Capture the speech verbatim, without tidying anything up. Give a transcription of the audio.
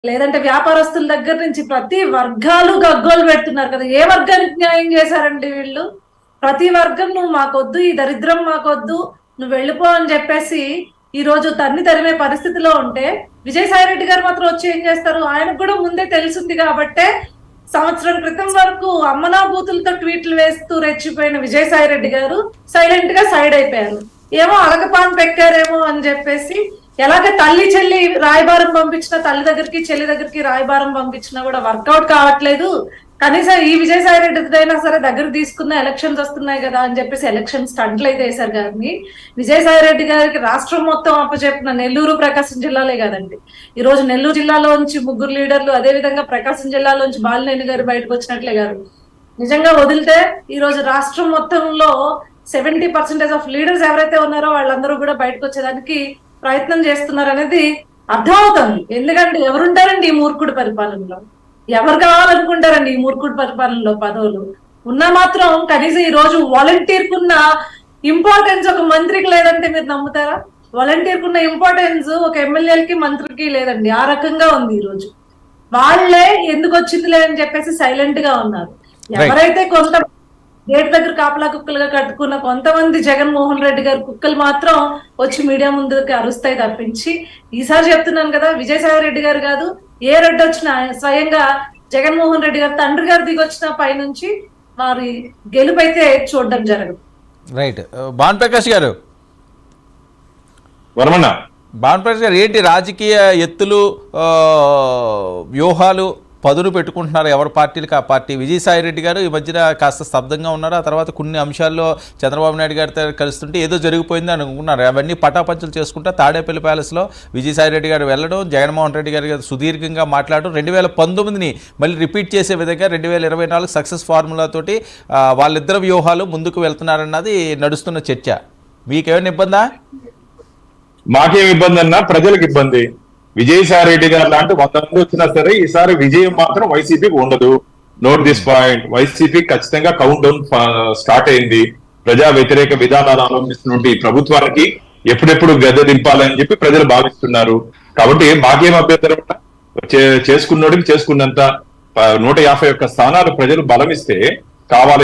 లేదంటే వ్యాపారస్తుల దగ్గర నుంచి ప్రతి వర్గాలు గగ్గోలు పెడుతున్నారు కదా. ఏ వర్గానికి న్యాయం చేశారండి వీళ్ళు? ప్రతి వర్గం నువ్వు మాకొద్దు, ఈ దరిద్రం మాకొద్దు, నువ్వు వెళ్ళిపో అని చెప్పేసి ఈ రోజు తన్ని తరిమే పరిస్థితిలో ఉంటే విజయసాయి రెడ్డి గారు మాత్రం వచ్చి ఏం చేస్తారు? ఆయనకు కూడా ముందే తెలిసింది కాబట్టే సంవత్సరం క్రితం వరకు అమ్మనా బూతులతో ట్వీట్లు వేస్తూ రెచ్చిపోయిన విజయసాయి రెడ్డి గారు సైలెంట్ గా సైడ్ అయిపోయారు. ఏమో అలకపాన్ పెక్కారేమో అని చెప్పేసి, ఎలాగ తల్లి చెల్లి రాయబారం పంపించినా, తల్లి దగ్గరికి చెల్లి దగ్గరికి రాయబారం పంపించినా కూడా వర్కౌట్ కావట్లేదు, కనీసం ఈ విజయసాయి రెడ్డి అయినా సరే దగ్గర తీసుకున్న ఎలక్షన్స్ వస్తున్నాయి కదా అని చెప్పేసి ఎలక్షన్ స్టంట్లు అయితే వేశారు. కానీ విజయసాయి రెడ్డి గారికి రాష్ట్రం మొత్తం అప్పచెప్పిన నెల్లూరు ప్రకాశం జిల్లాలే కాదండి, ఈ రోజు నెల్లూరు జిల్లాలోంచి ముగ్గురు లీడర్లు, అదే విధంగా ప్రకాశం జిల్లాలోంచి బాలినేని గారు బయటకు వచ్చినట్లే కాదు, నిజంగా వదిలితే ఈ రోజు రాష్ట్రం మొత్తంలో సెవెంటీ పర్సెంటేజ్ ఆఫ్ లీడర్స్ ఎవరైతే ఉన్నారో వాళ్ళందరూ కూడా బయటకు వచ్చేదానికి ప్రయత్నం చేస్తున్నారు అనేది అర్థమవుతుంది. ఎందుకంటే ఎవరుంటారండి ఈ మూర్ఖుడి పరిపాలనలో? ఎవరు కావాలనుకుంటారండి ఈ మూర్ఖుడి పరిపాలనలో పదవులు? ఉన్నా మాత్రం కనీసం ఈ రోజు వాలంటీర్ కున్న ఇంపార్టెన్స్ ఒక మంత్రికి లేదంటే మీరు నమ్ముతారా? వాలంటీర్ కున్న ఇంపార్టెన్స్ ఒక ఎమ్మెల్యేలకి మంత్రికి లేదండి. ఆ రకంగా ఉంది ఈ రోజు. వాళ్ళే ఎందుకు వచ్చిందిలే అని చెప్పేసి సైలెంట్ గా ఉన్నారు. ఎవరైతే కొంత గేట్ దగ్గర కాపలా కుక్కలుగా కట్టుకున్న కొంతమంది జగన్మోహన్ రెడ్డి గారి కుక్కలు మాత్రం వచ్చి మీడియా ముందుకి అరుస్తాయి తప్పించి, ఈసారి చెప్తున్నాను కదా, విజయసాయి రెడ్డి గారు కాదు, ఏ రెడ్డి వచ్చినా స్వయంగా జగన్మోహన్ రెడ్డి గారు తండ్రి గారు దిగొచ్చిన పైనుంచి వారి గెలుపైతే చూడడం జరగదు. రైట్. భాను ప్రకాష్ గారు, వరమన్న భాను ప్రకాష్ గారు, ఏంటి రాజకీయ ఎత్తులు వ్యూహాలు పదును పెట్టుకుంటున్నారు ఎవరి పార్టీలకు ఆ పార్టీ? విజయసాయి రెడ్డి గారు ఈ మధ్యన కాస్త స్తబ్దంగా ఉన్నారు. ఆ తర్వాత కొన్ని అంశాల్లో చంద్రబాబు నాయుడు గారితో కలుస్తుంటే ఏదో జరిగిపోయింది అనుకున్నారు. అవన్నీ పటాపంచలు చేసుకుంటా తాడేపల్లి ప్యాలెస్లో విజయసాయి రెడ్డి గారు వెళ్ళడం, జగన్మోహన్ రెడ్డి గారి గారు సుదీర్ఘంగా మాట్లాడడం, రెండు వేల పంతొమ్మిదిని మళ్ళీ రిపీట్ చేసే విధంగా రెండు వేల ఇరవై నాలుగు సక్సెస్ ఫార్ములాతోటి వాళ్ళిద్దరు వ్యూహాలు ముందుకు వెళ్తున్నారన్నది నడుస్తున్న చర్చ. మీకేమైనా ఇబ్బందా? మాకేం ఇబ్బంది అన్నా, ప్రజలకు ఇబ్బంది. విజయసాయి రెడ్డి గారు లాంటి వంద మంది వచ్చినా సరే ఈసారి విజయం మాత్రం వైసీపీకి ఉండదు. Note this point. వైసీపీ ఖచ్చితంగా కౌంట్ డౌన్ స్టార్ట్ అయింది. ప్రజా వ్యతిరేక విధానాలు అవలంబిస్తున్నటువంటి ప్రభుత్వానికి ఎప్పుడెప్పుడు గద్దె దింపాలని చెప్పి ప్రజలు భావిస్తున్నారు. కాబట్టి మాకేం అభ్యంతరం చేసుకున్నోడికి చేసుకున్నంత నూట యాభై ఒక్క స్థానాలు ప్రజలు బలమిస్తే కావాలి.